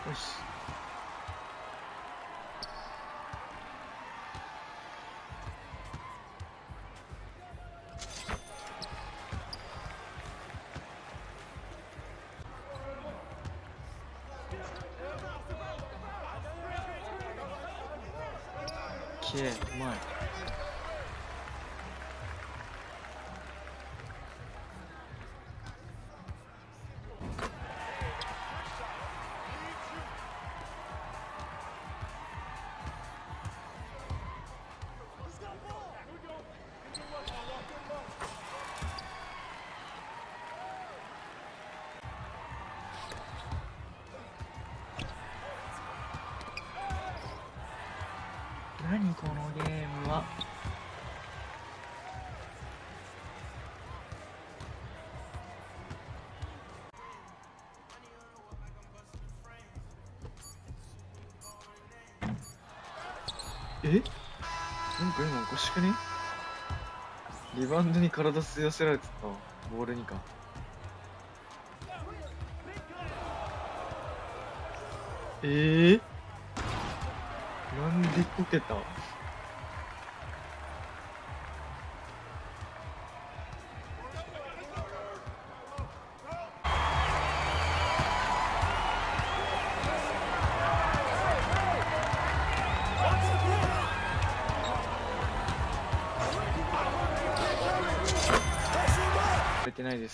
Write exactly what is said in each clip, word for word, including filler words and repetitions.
よし。きれい、うまい。何このゲームは。え、なんか今おかしくね。リバウンドに体吸い寄せられてた。ボールにか。えー、なんでこけた。出てないです。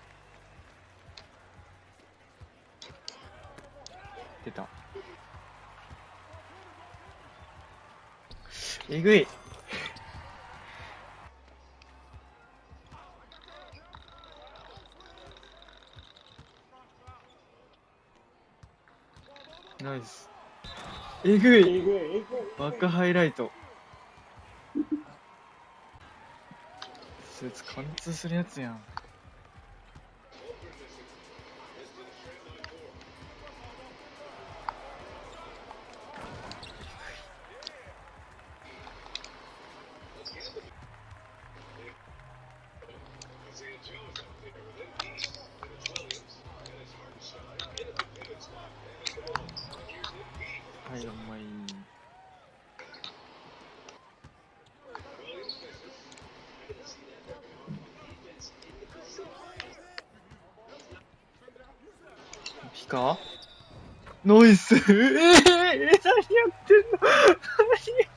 出た。えぐい。ナイス。えぐい。バックハイライト。そいつ貫通するやつやん。はい、うまい。ピカナイス。えー、えー、何やってんの。何